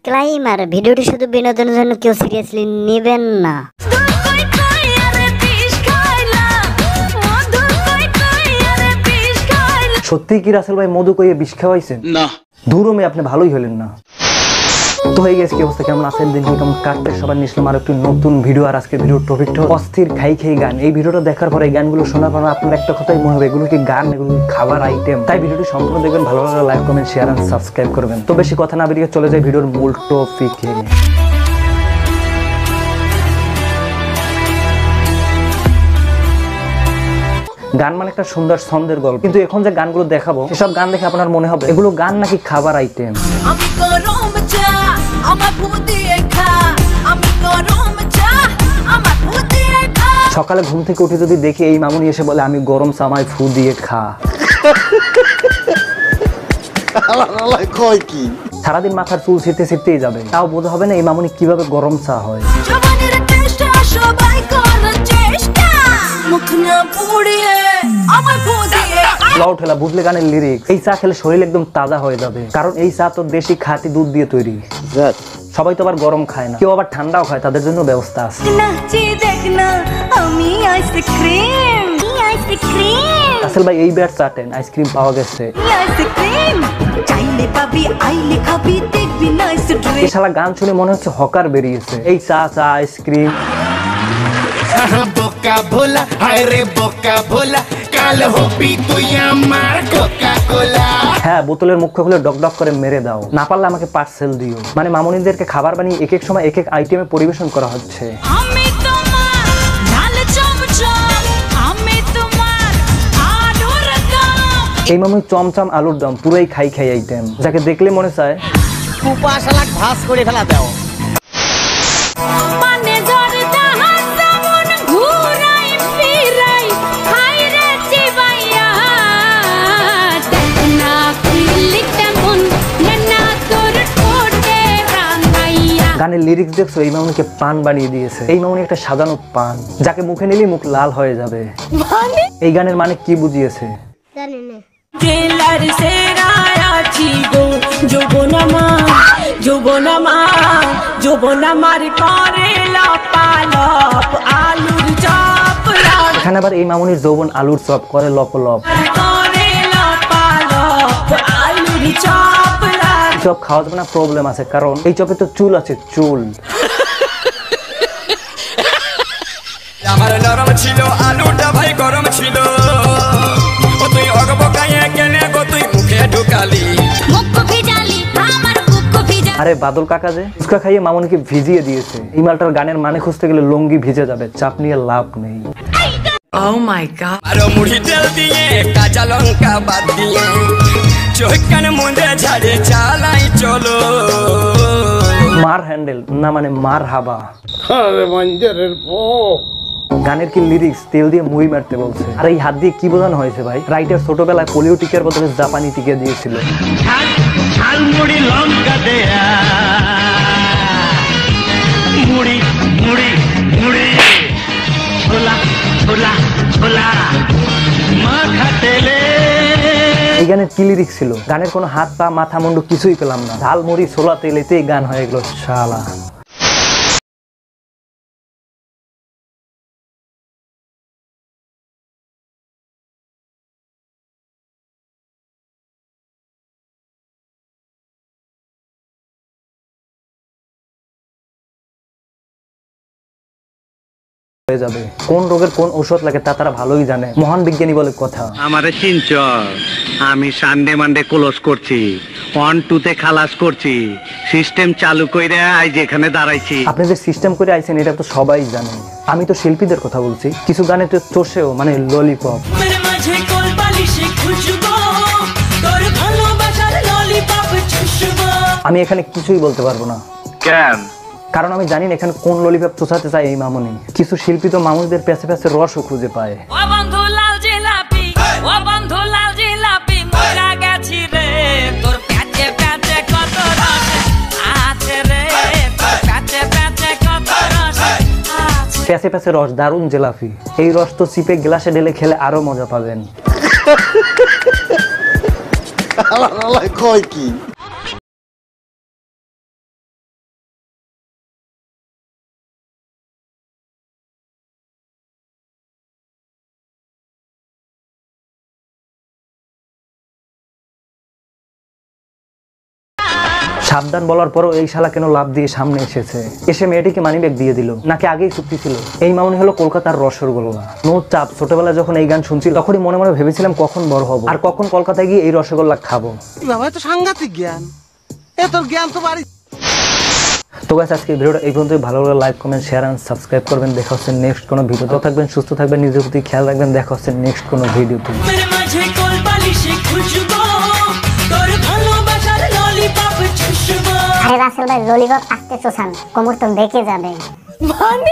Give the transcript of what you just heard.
Disclaimer, ভিডিওটি শুধু বিনোদনের জন্য, কেউ সিরিয়াসলি নেবেন না। সত্যি কি রাসেল ভাই মধু কইয়ে বিষ খাওয়াইছেন? না, দূরমে আপনি ভালোই হলেন না। তো হয়ে গেছে কি অবস্থা, কেমন আছেন, দিন কেমন কাটতে সবার নিশ্চলাম আর একটু নতুন ভিডিও। আর আজকে ভিডিওর টপিকটা অস্থির খাই খাই গান। এই ভিডিওটা দেখার পরে এই গানগুলো শোনার পর আপনার একটা কথাই মনে হবে, এগুলো কি গান, এগুলো কি খাবার আইটেম। তাই ভিডিওটি সম্পূর্ণ দেখবেন, ভালো লাগলে লাইক কমেন্ট শেয়ার আর সাবস্ক্রাইব করবেন। তো বেশি কথা না বেরিয়ে চলে যায় ভিডিওর মূল টপিকে। গান মানে একটা সুন্দর ছন্দের গল্প, কিন্তু এখন যে গানগুলো দেখাবো এসব গান দেখে আপনার মনে হবে এগুলো গান নাকি খাবার আইটেম। সকালে ঘুম থেকে উঠে যদি দেখি এই মামুনি এসে বলে আমি গরম চা আমায় ফু দিয়ে খা, সারাদিন মাথার চুল ছিঁড়তে ছিঁড়তেই যাবে, তাও বোধ হবে না এই মামুনি কিভাবে গরম চা হয়। বুঝলে গানের লিরিক্স, এই চা খেলে শরীর একদম তাজা হয়ে যাবে, কারণ এই চা তো দেশি খাঁটি দুধ দিয়ে তৈরি। সবাই তো আবার গরম খায় না, কেউ আবার ঠান্ডাও খায়, তাদের জন্য ব্যবস্থা আছে। আসল ভাই এই ব্যাট চাটেন, আইসক্রিম পাওয়া গেছে। এই শালা গান শুনে মনে হচ্ছে হকার বেরিয়েছে। এই চা চা আইসক্রিম, বোকা ভোলা হায় রে বোকা ভোলা, কাল হবি তুই আমার কোকা কোলা। হ্যাঁ, বোতলের মুখ খুলে ডক ডক করে মেরে দাও, না পারলে আমাকে পার্সেল দিও। মানে মামুনিদেরকে খাবার বানিয়ে এক এক সময় এক এক আইটেমে পরিবেশন করা হচ্ছে। এই মামুনি চমচম আলুর দম পুরাই খাই খাই আইটেম, যাকে দেখলে মনে চায় ভাস করে ফেলা দাও। গানের লিরিক্স দেখছো, এই মামুনিকে পান বানিয়ে দিয়েছে। এই মামুনি একটা সাজানো পান, যাকে মুখে নিলেই মুখ লাল হয়ে যাবে। এই গানের মানে কি বুঝিয়েছে জানেন না? এখানে আবার এই মামুনির যৌবন আলুর চপ করে লপ লপ। চপ খাওয়া যাবে না, প্রবলেম আছে, কারণ এই চপে তো চুল আছে, চুল। আমার নরম ছিল আলুটা ভাই গরম ছিল, ও তুই অগবকায়ে কেনে গো তুই মুখে ঢুকালি, মুখ ভিজালি আমার মুখ ভিজা। আরে বাদল কাকা যে ফুচকা খাইয়ে মামুনিকে ভিজিয়ে দিয়েছে। এই মালটার গানের মানে খুঁজতে গেলে লুঙ্গি ভিজে যাবে, চাপ নিয়ে লাভ নেই। Oh my god, আরো মুড়ি তেল দিয়ে কাঁচা লঙ্কা বাদ দিয়ে চোখকান মুন্ডে ঝাড়ে চালাই চলো। মার হ্যান্ডেল না মানে মার হাবা। আরে মঞ্জরের পো গানের কি লিরিক্স, তেল দিয়ে মুড়ি মারতে বলছে। আর এই হাত দিয়ে কি বোঝানো হয়েছে ভাই? রাইটার ছোটবেলায় পোলিও টিকার বদলে জাপানি টিকা দিয়েছিল। ঝাল মুড়ি লঙ্কা দেয়া মুড়ি মুড়ি মুড়ি ছোলা ছোলা ছোলা মাথা তেলে। এই গানের কি লিরিক্স ছিল? গানের কোনো হাত পা মাথা মুন্ডু কিছুই পেলাম না। ঝাল মুড়ি ছোলা তেলেতেই গান হয়ে গেল শালা। হয়ে যাবে। কোন রোগের কোন ঔষধ লাগে তা তারা ভালোই জানে, মহান বিজ্ঞানী বলে কথা। আমারে চিনচ, আমি সানডে মানডে ক্লোজ করছি, 1-2 তে খালাস করছি, সিস্টেম চালু কইরা আজ এখানে দাঁড়াইছি। আপনি যে সিস্টেম করে আইছেন এটা তো সবাই জানে। আমি তো শিল্পীদের কথা বলছি, কিছু গানে তো চষেও মানে ললিপপ। আমি এখানে কিছুই বলতে পারবো না। কেন? কারণ আমি জানি না এখানে কোন ললিপপ চোষাতে চায় এই মামুনি। কিছু শিল্পী তো মানুষদের পেছে পেছে রসও খুঁজে পায়। পেছে পেছে রস, দারুণ জেলাপি। এই রস তো চিপে গ্লাসে ঢেলে খেলে আরো মজা পাবেন। সাবধান বলার পরও এই শালা কেন লাভ দিয়ে সামনে এসেছে, এসে মেয়েটিকে মানিব্যাগ দিয়ে দিল, নাকি আগেই চুক্তি ছিল? এই মামুনি হলো কলকাতার রসগোল্লা। নো চাপ। ছোটবেলায় যখন এই গান শুনছি তখনই মনে মনে ভেবেছিলাম কখন বড় হব আর কখন কলকাতায় গিয়ে এই রসগোল্লা খাবো। বাবা তো সাংঘাতিক জ্ঞান, তোর জ্ঞান তো বাড়ি। তো গাইস আজকে ভিডিওটা এই পর্যন্তই। ভালো লাগলে like comment share and subscribe করবেন। দেখা হচ্ছে নেক্সট কোনো ভিডিও। তো থাকবেন, সুস্থ থাকবেন, নিজের প্রতি খেয়াল রাখবেন। দেখা হচ্ছে নেক্সট কোনো ভিডিওতে। আরে রাসেল ভাই ললিপপ আসতে চোষান, কোমর তো বেঁকে যাবে।